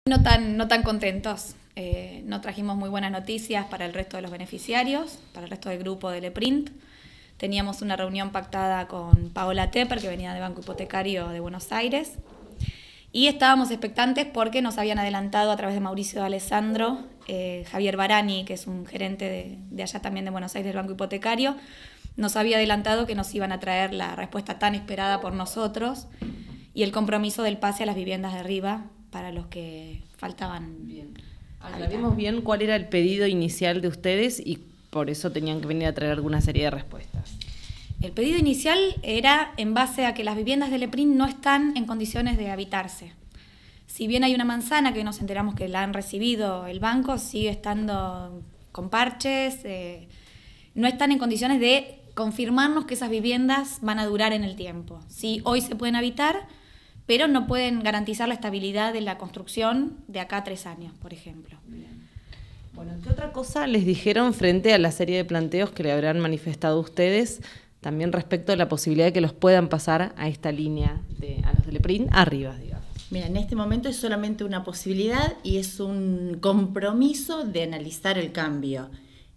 No tan contentos. No trajimos muy buenas noticias para el resto de los beneficiarios, para el resto del grupo de Leprint. Teníamos una reunión pactada con Paola Tepper, que venía de Banco Hipotecario de Buenos Aires, y estábamos expectantes porque nos habían adelantado a través de Mauricio de Alessandro, Javier Barani, que es un gerente de allá también de Buenos Aires del Banco Hipotecario, nos había adelantado que nos iban a traer la respuesta tan esperada por nosotros y el compromiso del pase a las viviendas de arriba para los que faltaban. Bien. Aclaremos bien cuál era el pedido inicial de ustedes y por eso tenían que venir a traer alguna serie de respuestas. El pedido inicial era en base a que las viviendas de Leprint no están en condiciones de habitarse. Si bien hay una manzana que nos enteramos que la han recibido el banco, sigue estando con parches, no están en condiciones de confirmarnos que esas viviendas van a durar en el tiempo. Sí, hoy se pueden habitar, pero no pueden garantizar la estabilidad de la construcción de acá a 3 años, por ejemplo. Bien. Bueno, ¿qué otra cosa les dijeron frente a la serie de planteos que le habrán manifestado ustedes, también respecto a la posibilidad de que los puedan pasar a esta línea, a los de Leprint, arriba, digamos? Mira, en este momento es solamente una posibilidad y es un compromiso de analizar el cambio.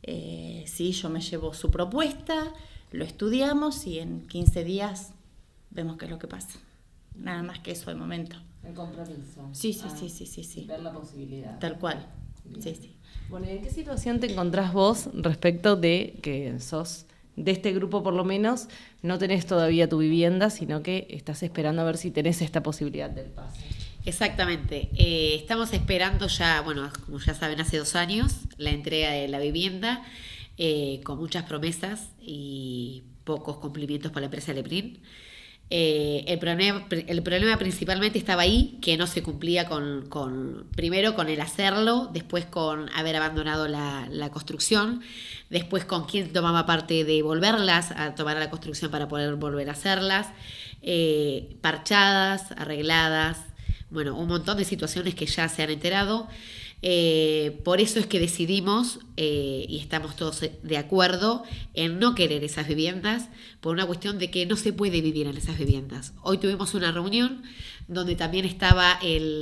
Sí, yo me llevo su propuesta, lo estudiamos y en 15 días vemos qué es lo que pasa. Nada más que eso al momento. El compromiso. Sí. Ver la posibilidad. Tal cual. Bien. Sí. Bueno, ¿y en qué situación te encontrás vos respecto de que sos de este grupo, por lo menos, no tenés todavía tu vivienda, sino que estás esperando a ver si tenés esta posibilidad del pase? Exactamente. Estamos esperando ya, bueno, como ya saben, hace 2 años, la entrega de la vivienda, con muchas promesas y pocos cumplimientos por la empresa Leprint. El problema principalmente estaba ahí, que no se cumplía primero con el hacerlo, después con haber abandonado la construcción, después con quién tomaba parte de volverlas a tomar a la construcción para poder volver a hacerlas, parchadas, arregladas, bueno, un montón de situaciones que ya se han enterado. Por eso es que decidimos y estamos todos de acuerdo en no querer esas viviendas por una cuestión de que no se puede vivir en esas viviendas. Hoy tuvimos una reunión donde también estaba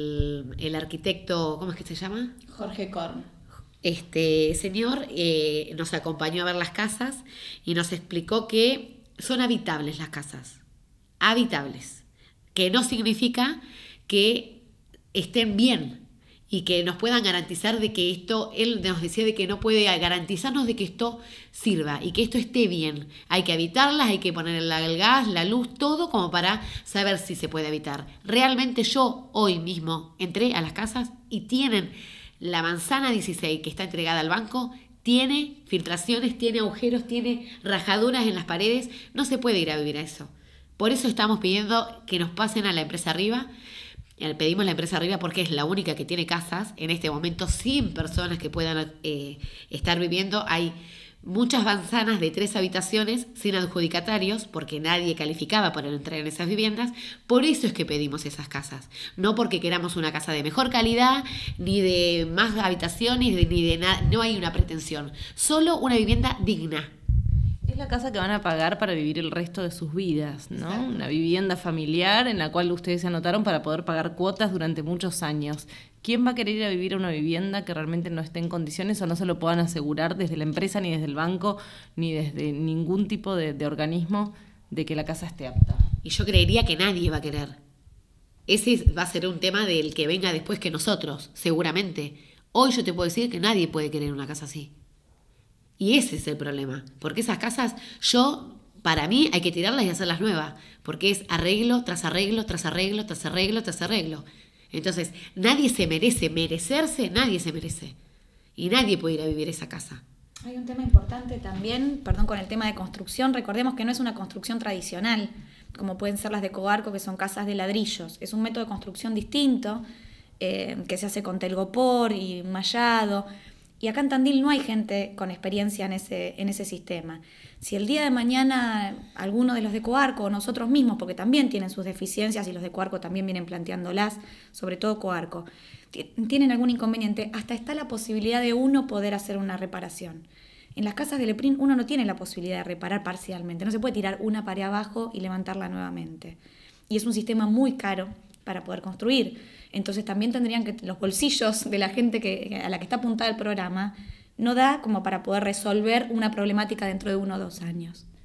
el arquitecto, ¿cómo es que se llama? Jorge Korn. Este señor nos acompañó a ver las casas y nos explicó que son habitables las casas, habitables, que no significa que estén bien y que nos puedan garantizar de que esto, él nos decía de que no puede garantizarnos de que esto sirva y que esto esté bien. Hay que habitarlas, hay que poner el gas, la luz, todo como para saber si se puede habitar. Realmente yo hoy mismo entré a las casas y tienen la manzana 16 que está entregada al banco, tiene filtraciones, tiene agujeros, tiene rajaduras en las paredes, no se puede ir a vivir a eso. Por eso estamos pidiendo que nos pasen a la empresa arriba. Pedimos la empresa arriba porque es la única que tiene casas en este momento, 100 personas que puedan estar viviendo. Hay muchas manzanas de 3 habitaciones sin adjudicatarios porque nadie calificaba para entrar en esas viviendas. Por eso es que pedimos esas casas, no porque queramos una casa de mejor calidad, ni de más habitaciones, ni de nada. No hay una pretensión, solo una vivienda digna. Es la casa que van a pagar para vivir el resto de sus vidas, ¿no? Exacto. Una vivienda familiar en la cual ustedes se anotaron para poder pagar cuotas durante muchos años. ¿Quién va a querer ir a vivir a una vivienda que realmente no esté en condiciones o no se lo puedan asegurar desde la empresa, ni desde el banco, ni desde ningún tipo de organismo de que la casa esté apta? Y yo creería que nadie va a querer. Ese va a ser un tema del que venga después que nosotros, seguramente. Hoy yo te puedo decir que nadie puede querer una casa así. Y ese es el problema, porque esas casas, para mí hay que tirarlas y hacerlas nuevas, porque es arreglo tras arreglo, tras arreglo, tras arreglo, tras arreglo. Entonces, nadie se merece, nadie se merece. Y nadie puede ir a vivir esa casa. Hay un tema importante también, con el tema de construcción. Recordemos que no es una construcción tradicional, como pueden ser las de Coarco, que son casas de ladrillos. Es un método de construcción distinto, que se hace con telgopor y mallado. Y acá en Tandil no hay gente con experiencia en ese sistema. Si el día de mañana alguno de los de Coarco o nosotros mismos, porque también tienen sus deficiencias y los de Coarco también vienen planteándolas, sobre todo Coarco, tienen algún inconveniente, hasta está la posibilidad de uno poder hacer una reparación. En las casas de Leprint uno no tiene la posibilidad de reparar parcialmente, no se puede tirar una pared abajo y levantarla nuevamente. Y es un sistema muy caro para poder construir. Entonces también tendrían que, los bolsillos de la gente a la que está apuntada el programa, no da como para poder resolver una problemática dentro de 1 o 2 años.